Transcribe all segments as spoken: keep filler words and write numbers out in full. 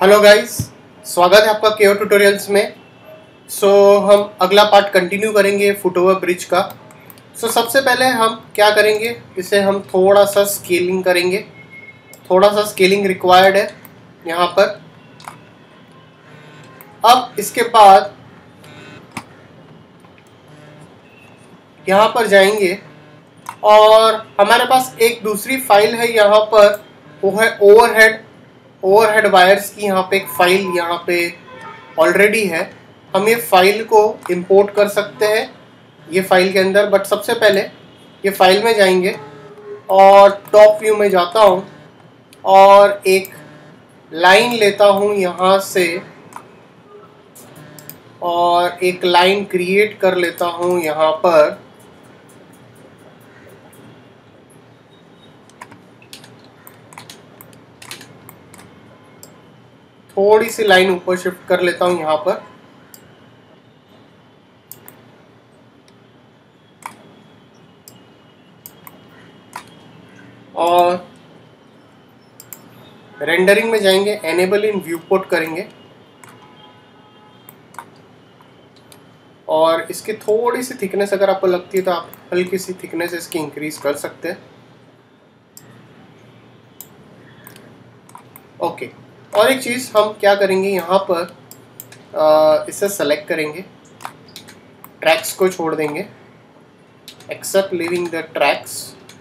Hello guys, स्वागत है आपका केओ ट्यूटोरियल्स में। सो so, हम अगला पार्ट कंटिन्यू करेंगे फुटओवर ब्रिज का। सो so, सबसे पहले हम क्या करेंगे, इसे हम थोड़ा सा स्केलिंग करेंगे। थोड़ा सा स्केलिंग रिक्वायर्ड है यहाँ पर। अब इसके बाद यहाँ पर जाएंगे और हमारे पास एक दूसरी फाइल है यहाँ पर, वो है ओवरहेड ओवरहेड वायर्स की। यहाँ पे एक फाइल यहाँ पे ऑलरेडी है। हम ये फाइल को इंपोर्ट कर सकते हैं ये फाइल के अंदर, बट सबसे पहले ये फाइल में जाएंगे और टॉप व्यू में जाता हूँ और एक लाइन लेता हूँ यहाँ से और एक लाइन क्रिएट कर लेता हूँ यहाँ पर। थोड़ी सी लाइन ऊपर शिफ्ट कर लेता हूँ यहाँ पर और रेंडरिंग में जाएंगे, एनेबल इन व्यूपोर्ट करेंगे और इसकी थोड़ी सी थिकनेस अगर आपको लगती है तो आप हल्की सी थिकनेस इसकी इंक्रीज कर सकते हैं। ओके, और एक चीज़ हम क्या करेंगे यहाँ पर, आ, इसे सेलेक्ट करेंगे, ट्रैक्स को छोड़ देंगे, एक्सेप्ट लीविंग द ट्रैक्स।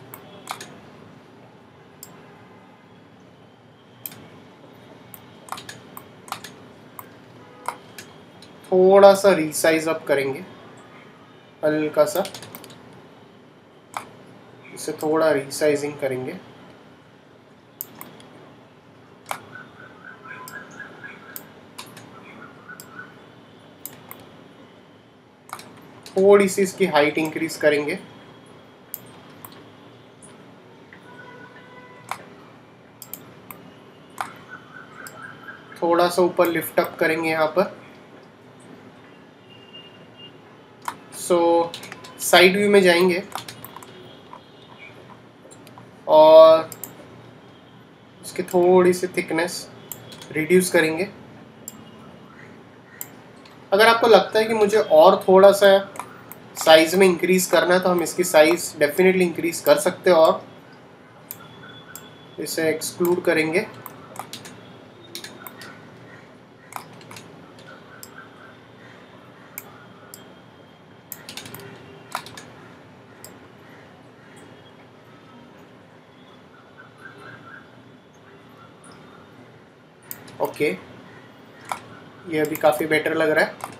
थोड़ा सा रीसाइज अप करेंगे, हल्का सा इसे थोड़ा रीसाइजिंग करेंगे। थोड़ी सी इसकी हाइट इंक्रीज करेंगे। थोड़ा सा ऊपर लिफ्ट अप करेंगे यहाँ पर। सो साइड व्यू में जाएंगे और इसकी थोड़ी सी थिकनेस रिड्यूस करेंगे। अगर आपको लगता है कि मुझे और थोड़ा सा साइज में इंक्रीज करना है तो हम इसकी साइज डेफिनेटली इंक्रीज कर सकते हैं और इसे एक्सक्लूड करेंगे। ओके, ये अभी काफ़ी बेटर लग रहा है।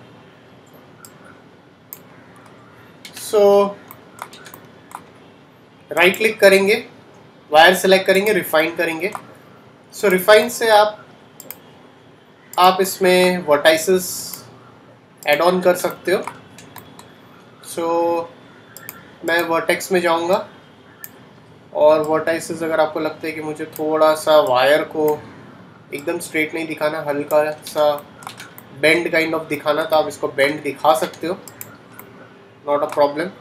सो राइट क्लिक करेंगे, वायर सेलेक्ट करेंगे, रिफाइन करेंगे। सो so, रिफाइन से आप आप इसमें वर्टाइसेस ऐड ऑन कर सकते हो। सो so, मैं वर्टेक्स में जाऊंगा और वर्टाइसेस अगर आपको लगता है कि मुझे थोड़ा सा वायर को एकदम स्ट्रेट नहीं दिखाना, हल्का सा बेंड काइंड ऑफ दिखाना, तो आप इसको बेंड दिखा सकते हो, not a problem.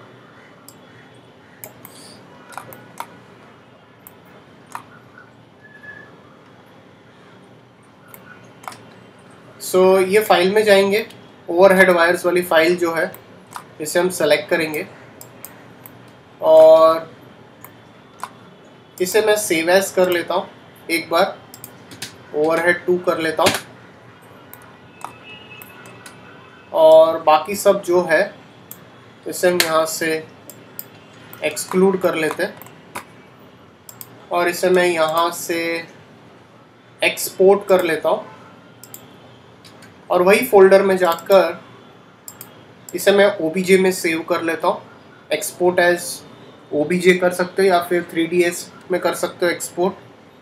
So so, ये फाइल में जाएंगे, ओवरहेड वायर्स वाली फाइल जो है इसे हम सेलेक्ट करेंगे और इसे मैं सेव एज कर लेता हूँ। एक बार ओवरहेड टू कर लेता हूँ और बाकी सब जो है इसे हम यहाँ से एक्सक्लूड कर लेते हैं और इसे मैं यहाँ से एक्सपोर्ट कर लेता हूँ और वही फोल्डर में जाकर इसे मैं ओबीजे में सेव कर लेता हूँ। एक्सपोर्ट एज ओबीजे कर सकते हो या फिर थ्री डी एस में कर सकते हो एक्सपोर्ट।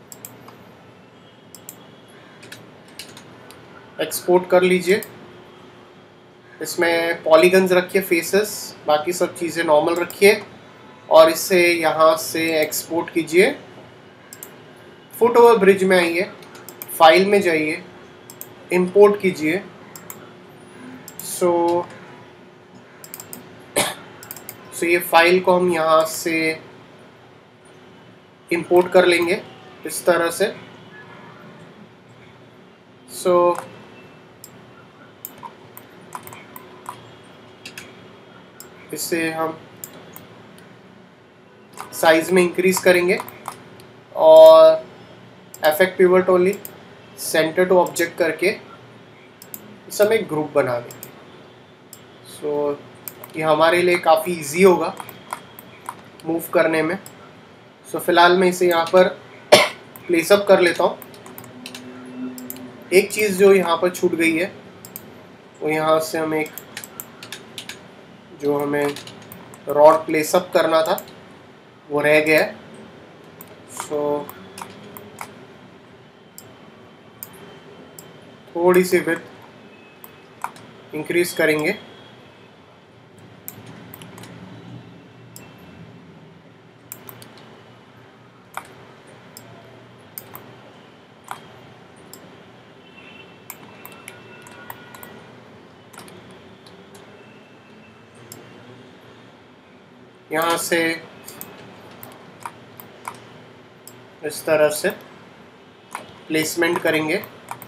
एक्सपोर्ट कर लीजिए, इसमें पॉलीगन्स रखिए, फेसेस, बाकी सब चीज़ें नॉर्मल रखिए और इसे यहाँ से एक्सपोर्ट कीजिए। फुटओवर ब्रिज में आइए, फाइल में जाइए, इंपोर्ट कीजिए। सो सो ये फाइल को हम यहाँ से इंपोर्ट कर लेंगे इस तरह से। सो इससे हम साइज में इंक्रीज करेंगे और effect pivot only centre to object करके इस हम एक ग्रुप बना देंगे। सो so, ये हमारे लिए काफ़ी इजी होगा मूव करने में। सो so, फिलहाल मैं इसे यहाँ पर प्लेसअप कर लेता हूँ। एक चीज़ जो यहाँ पर छूट गई है वो यहाँ से हम एक जो हमें रॉड प्लेसअप करना था वो रह गया है। सो so, थोड़ी सी विड्थ इंक्रीज करेंगे। यहाँ से इस तरह से प्लेसमेंट करेंगे।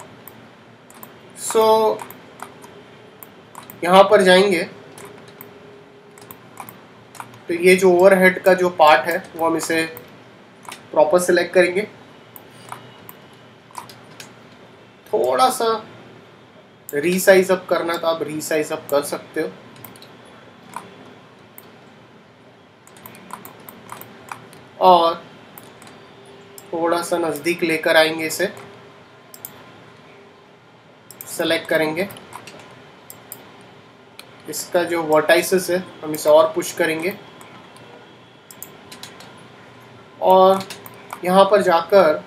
सो so, यहाँ पर जाएंगे तो ये जो ओवरहेड का जो पार्ट है वो हम इसे प्रॉपर सिलेक्ट करेंगे। थोड़ा सा रीसाइज अप करना तो आप रीसाइज अप कर सकते हो। और थोड़ा सा नज़दीक लेकर आएंगे, इसे सेलेक्ट करेंगे। इसका जो वर्टाइसेस है हम इसे और पुश करेंगे और यहाँ पर जाकर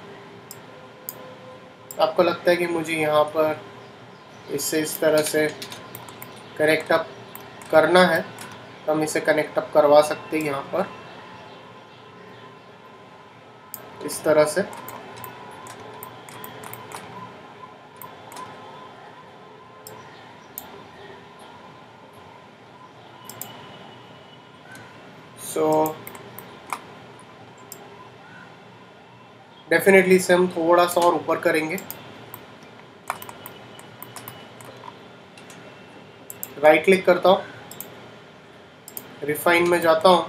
आपको लगता है कि मुझे यहाँ पर इससे इस तरह से कनेक्ट अप करना है तो हम इसे कनेक्ट अप करवा सकते हैं यहाँ पर इस तरह से। सो डेफिनेटली इसे हम थोड़ा सा और ऊपर करेंगे। राइट क्लिक करता हूँ, रिफाइन में जाता हूँ,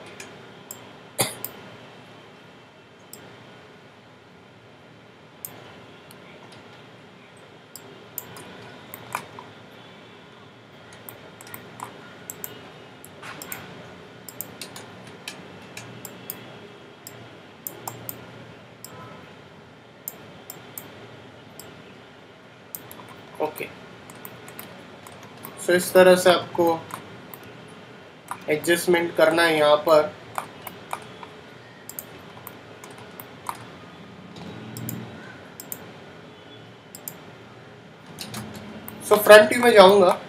ओके। सो इस तरह से आपको एडजस्टमेंट करना है यहाँ पर। सो फ्रंट व्यू में जाऊंगा,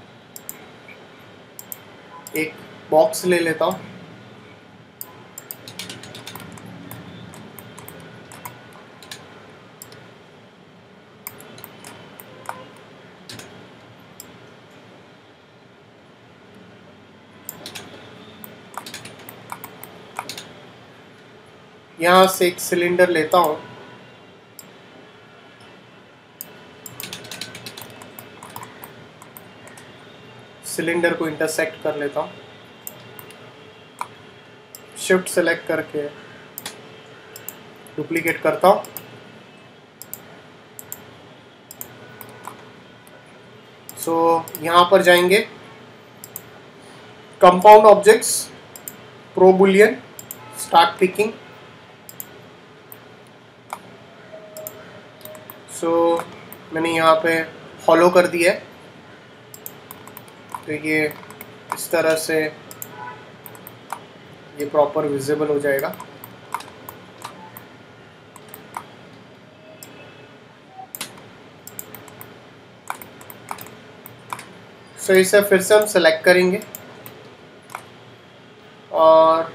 एक बॉक्स ले लेता हूँ, यहाँ से एक सिलेंडर लेता हूँ, सिलेंडर को इंटरसेक्ट कर लेता हूँ, शिफ्ट सेलेक्ट करके डुप्लीकेट करता हूँ। सो so, यहाँ पर जाएंगे, compound objects, ProBoolean, start picking. So so, मैंने यहाँ पे फॉलो कर दिया है तो ये इस तरह से ये प्रॉपर विजिबल हो जाएगा। सो so, इसे फिर से हम सेलेक्ट करेंगे और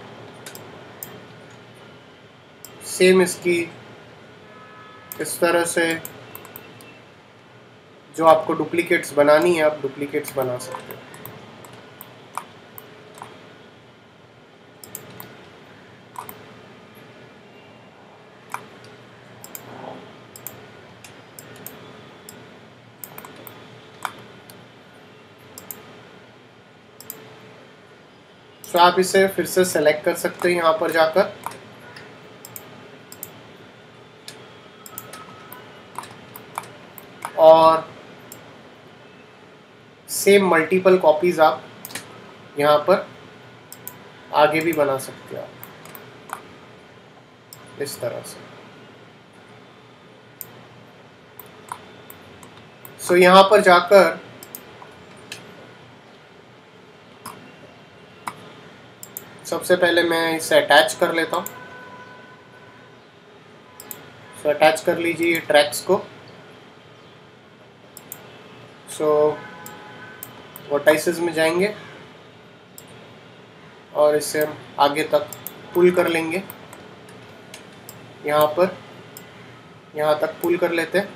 सेम इसकी इस तरह से जो आपको डुप्लीकेट्स बनानी है आप डुप्लीकेट्स बना सकते हो। सो आप इसे फिर से सेलेक्ट कर सकते हैं यहाँ पर जाकर, और सेम मल्टीपल कॉपीज आप यहाँ पर आगे भी बना सकते हो आप इस तरह से। सो so, यहाँ पर जाकर सबसे पहले मैं इसे अटैच कर लेता हूँ। सो so, अटैच कर लीजिए ट्रैक्स को। सो so, वर्टाइसेस में जाएंगे और इसे हम आगे तक पुल कर लेंगे, यहाँ पर यहाँ तक पुल कर लेते हैं।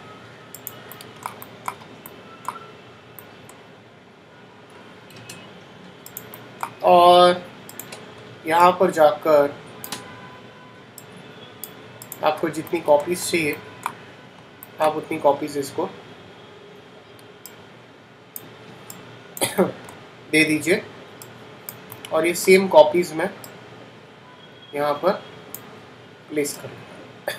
और यहाँ पर जाकर आपको जितनी कॉपीज चाहिए आप उतनी कॉपीज इसको दे दीजिए, और ये सेम कॉपीज में यहाँ पर प्लेस कर लूँगा।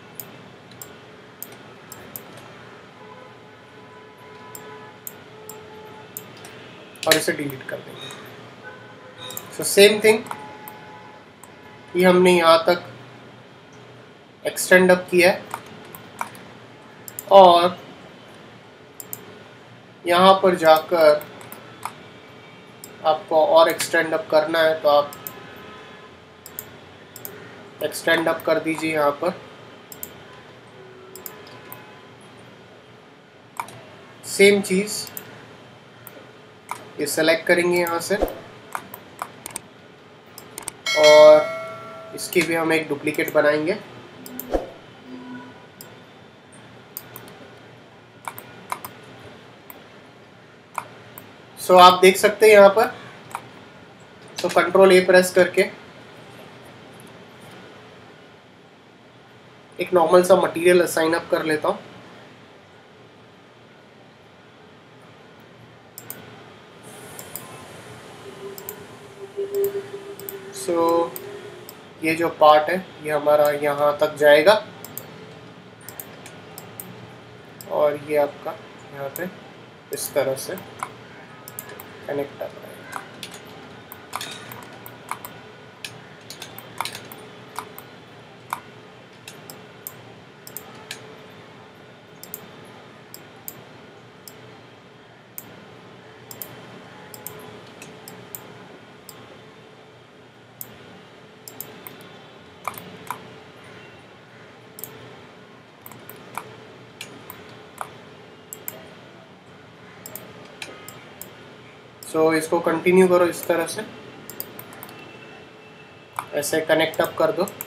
और इसे डिलीट कर देंगे। सो सेम थिंग, ये हमने यहाँ तक एक्सटेंड अप किया है, और यहाँ पर जाकर आपको और एक्सटेंड अप करना है तो आप एक्सटेंड अप कर दीजिए। यहाँ पर सेम चीज़, ये सेलेक्ट करेंगे यहाँ से, और इसकी भी हम एक डुप्लीकेट बनाएंगे। सो so, आप देख सकते हैं यहाँ पर। सो कंट्रोल ए प्रेस करके एक नॉर्मल सा मटेरियल असाइन अप कर लेता हूँ। सो so, ये जो पार्ट है ये हमारा यहाँ तक जाएगा, और ये आपका यहाँ पे इस तरह से कनेक्ट कर रहा है। सो so, इसको कंटिन्यू करो इस तरह से, ऐसे कनेक्ट अप कर दो।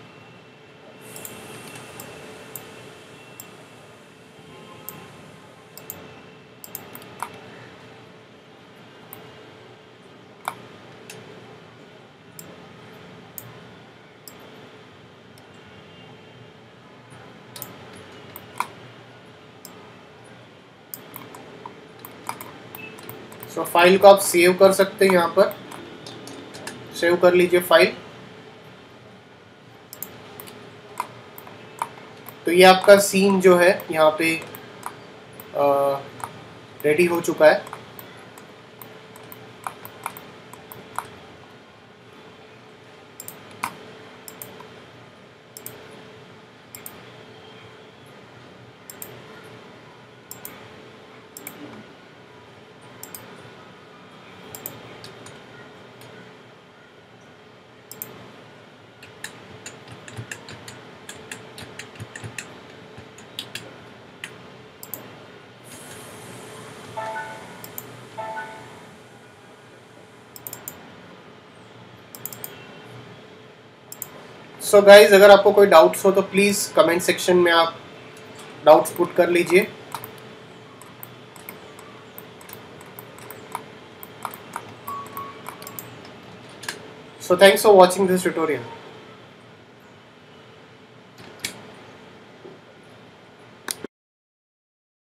सो so, फाइल को आप सेव कर सकते हैं, यहाँ पर सेव कर लीजिए फाइल। तो ये आपका सीन जो है यहाँ पे रेडी हो चुका है। सो so गाइज, अगर आपको कोई डाउट्स हो तो प्लीज़ कमेंट सेक्शन में आप डाउट्स पुट कर लीजिए। So thanks for watching this tutorial.